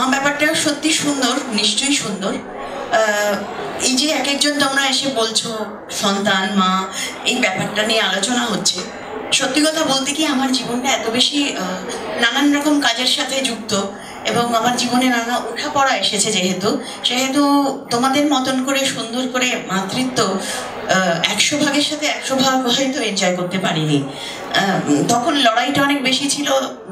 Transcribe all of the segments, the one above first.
ব্যাপারটা সত্যি সুন্দর, নিশ্চয়ই সুন্দর। এই যে এক একজন তোমরা এসে বলছো সন্তান মা, এই ব্যাপারটা নিয়ে আলোচনা হচ্ছে। সত্যি কথা বলতে কি, আমার জীবনটা এত বেশি নানান রকম কাজের সাথে যুক্ত এবং আমার জীবনে নানা ওঠাপড়া এসেছে, সেহেতু তোমাদের মতন করে সুন্দর করে মাতৃত্ব 100 ভাগের সাথে 100 ভাগ হয়তো এনজয় করতে পারিনি। তখন লড়াইটা অনেক বেশি ছিল,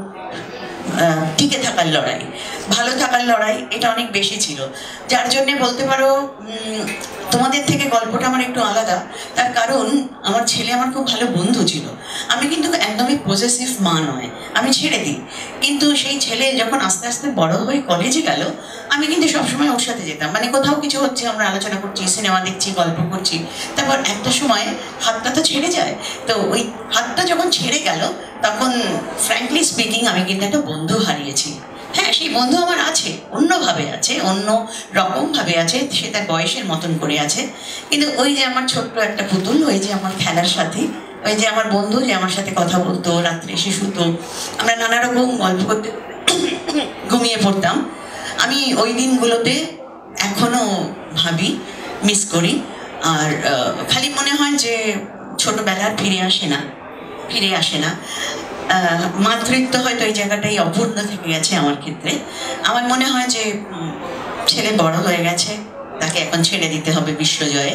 টিকে থাকার লড়াই, ভালো থাকার লড়াই, এটা অনেক বেশি ছিল। যার জন্যে বলতে পারো তোমাদের থেকে গল্পটা আমার একটু আলাদা। তার কারণ আমার ছেলে আমার খুব ভালো বন্ধু ছিল। আমি কিন্তু একদমই পজেসিভ মা নয়, আমি ছেড়ে দিই। কিন্তু সেই ছেলে যখন আস্তে আস্তে বড় হয়ে কলেজে গেল, আমি কিন্তু সবসময় ওর সাথে যেতাম। মানে কোথাও কিছু হচ্ছে, আমরা আলোচনা করছি, সিনেমা দেখছি, গল্প করছি, তারপর একটা সময় হাতটা তো ছেড়ে যায়। তো ওই হাতটা যখন ছেড়ে গেল, তখন ফ্র্যাঙ্কলি স্পিকিং আমি কিন্তু একটা বন্ধু হারিয়েছি। হ্যাঁ, সেই বন্ধু আমার আছে, অন্যভাবে আছে, অন্য রকমভাবে আছে, সে তার বয়সের মতন করে আছে। কিন্তু ওই যে আমার ছোট্ট একটা পুতুল, ওই যে আমার খেলার সাথী, ওই যে আমার বন্ধু, যে আমার সাথে কথা বলতো, রাত্রে এসে শুতো, আমরা নানা রকম গল্প করতে ঘুমিয়ে পড়তাম। আমি ওই দিনগুলোতে এখনো ভাবি, মিস করি। আর খালি মনে হয় যে ছোটবেলার ফিরে আসে না। মাতৃত্ব হয়তো এই জায়গাটাই অপূর্ণ থেকে গেছে আমার ক্ষেত্রে। আমার মনে হয় যে ছেলে বড় হয়ে গেছে, তাকে এখন ছেড়ে দিতে হবে বিশ্বজয়ে,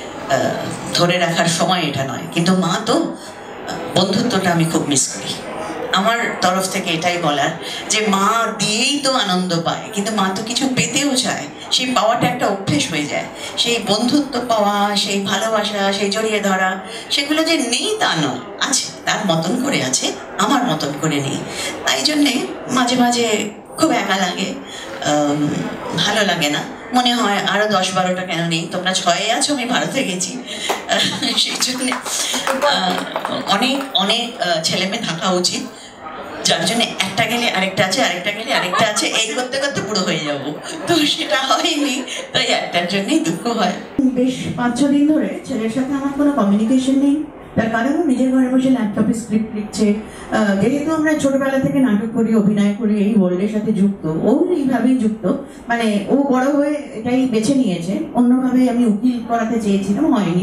ধরে রাখার সময় এটা নয়। কিন্তু মা তো, বন্ধুত্বটা আমি খুব মিস করি। আমার তরফ থেকে এটাই বলার যে মা দিয়েই তো আনন্দ পায়, কিন্তু মা তো কিছু পেতেও চায়। সেই পাওয়াটা একটা অভ্যেস হয়ে যায়। সেই বন্ধুত্ব পাওয়া, সেই ভালোবাসা, সেই জড়িয়ে ধরা, সেগুলো যে নেই তা নয়, আছে, তার মতন করে আছে, আমার মতন করে নেই। তাই জন্যে মাঝে মাঝে খুব একা লাগে, ভালো লাগে না। মনে হয় আরো 10-12টা কেন নেই, তোমরা 6-এ আছো, আমি ভারতে গেছি। সেই জন্যে অনেক অনেক ছেলে মেয়ে থাকা উচিত, যার জন্য একটা গেলে আরেকটা আছে, আরেকটা গেলে আরেকটা আছে, এই করতে করতে বুড়ো হয়ে যাব। তো সেটা হয়নি, তাই একটার জন্যই দুঃখ হয়। বেশ 5-6 দিন ধরে ছেলের সাথে আমার কোনো কমিউনিকেশন নেই। তার কারণ নিজের ঘরে বসে ল্যাপটপে স্ক্রিপ্ট লিখছে। যেহেতু আমরা ছোটবেলা থেকে নাটক করি, অভিনয় করি, এই ওয়ার্ল্ডের সাথে যুক্ত, ও এইভাবেই যুক্ত। মানে ও বড় হয়ে এটাই বেছে নিয়েছে। অন্যভাবে আমি উকিল করাতে চেয়েছিলাম, হয়নি।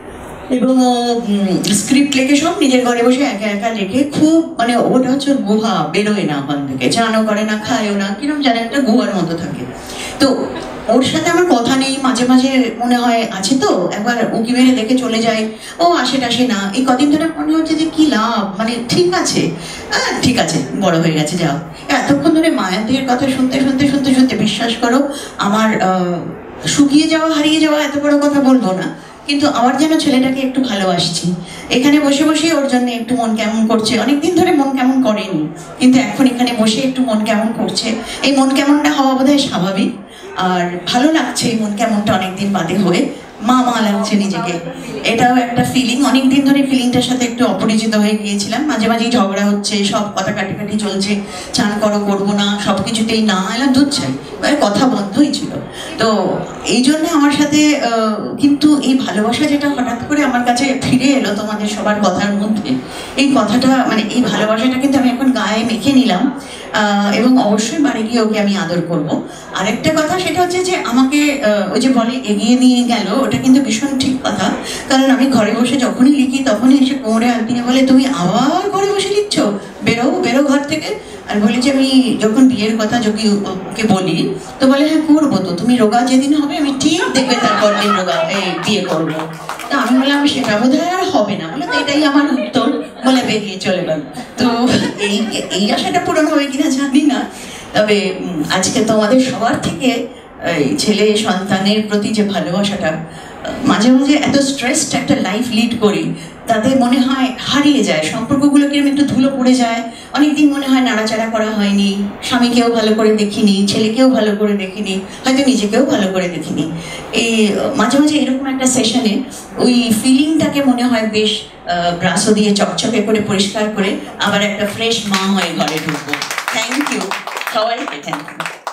এবং স্ক্রিপ্ট লিখে সব নিজের ঘরে বসে একা একা লেখে। খুব মানে ওটা হচ্ছে গুহা, বেরোয় না ওখান থেকে, চানও করে না, খায়ও না, কিরকম যেন একটা গুহার মতো থাকে। তো ওর সাথে আমার কথা নেই, মাঝে মাঝে মনে হয় আছে, তো একবার উঁকি মেরে দেখে চলে যায়, ও আসে টাসে না। এই কদিন ধরে মনে হচ্ছে যে কি লাভ, মানে ঠিক আছে, ঠিক আছে, বড় হয়ে গেছে, যাও। এতক্ষণ ধরে মায়াতের কথা শুনতে শুনতে শুনতে শুনতে বিশ্বাস করো, আমার শুকিয়ে যাওয়া, হারিয়ে যাওয়া, এত বড় কথা বলবো না, কিন্তু আমার যেন ছেলেটাকে একটু ভালোবাসছি। এখানে বসে বসে ওর জন্য একটু মন কেমন করছে, অনেকদিন ধরে মন কেমন করেনি, কিন্তু এখন এখানে বসে একটু মন কেমন করছে। এই মন কেমনটা হওয়া বোধহয় স্বাভাবিক, আর ভালো লাগছে এই মন কেমনটা অনেকদিন বাদে হয়ে। মা মা লাগছে নিজেকে, এটাও একটা ফিলিং। অনেকদিন ধরে ফিলিংটার সাথে একটু অপরিচিত হয়ে গিয়েছিলাম। মাঝে মাঝেই ঝগড়া হচ্ছে, সব কথা কাটাকাটি চলছে, চান করো, করবো না, সব কিছুতেই না এলাম, দুধছে, কথা বন্ধই ছিল। তো এই জন্য আমার সাথে কিন্তু এই ভালোবাসা যেটা হঠাৎ করে আমার কাছে ফিরে এলো তোমাদের সবার কথার মধ্যে, এই কথাটা, মানে এই ভালোবাসাটা কিন্তু আমি এখন গায়ে মেখে নিলাম। এবং অবশ্যই বাড়ি গিয়ে ওকে আমি আদর করব। আরেকটা কথা, সেটা হচ্ছে যে আমাকে ওই যে বলে এগিয়ে নিয়ে গেল, ওটা কিন্তু ভীষণ ঠিক কথা। কারণ আমি ঘরে বসে যখনই লিখি, তখনই এসে কোমরে হাত দিয়ে বলে, তুমি আবার ঘরে বসে লিখছো, বেরো বেরো ঘর থেকে। আর বলি যে আমি যখন বিয়ের কথা যদি ওকে বলি, তো বলে হ্যাঁ করবো তো, তুমি রোগা যেদিন হবে আমি ঠিক দেখবে তারপর দিন রোগা বিয়ে করবো। তা আমি বললাম সেটা বোধহয় আর হবে না। বলে তো এটাই আমার উত্তর, বলে বেরিয়ে চলে গেল। তো এই আশাটা পূরণ হবে কিনা জানি না। তবে আজকে তোমাদের সবার থেকে ছেলে সন্তানের প্রতি যে ভালোবাসাটা, মাঝে মাঝে এত স্ট্রেসড একটা লাইফ লিড করি, তাতে মনে হয় হারিয়ে যায়, সম্পর্কগুলো কিরকম একটু ধুলো পড়ে যায়। অনেকদিন মনে হয় নাড়াচাড়া করা হয়নি, স্বামীকেও ভালো করে দেখিনি, ছেলেকেও ভালো করে দেখিনি, হয়তো নিজেকেও ভালো করে দেখিনি। এই মাঝে মাঝে এরকম একটা সেশনে ওই ফিলিংটাকে মনে হয় বেশ ব্রাশো দিয়ে চকচকে করে পরিষ্কার করে আবার একটা ফ্রেশ মা হয়ে ঘরে ঢুকবো। থ্যাংক ইউ সবাইকে, থ্যাংক ইউ।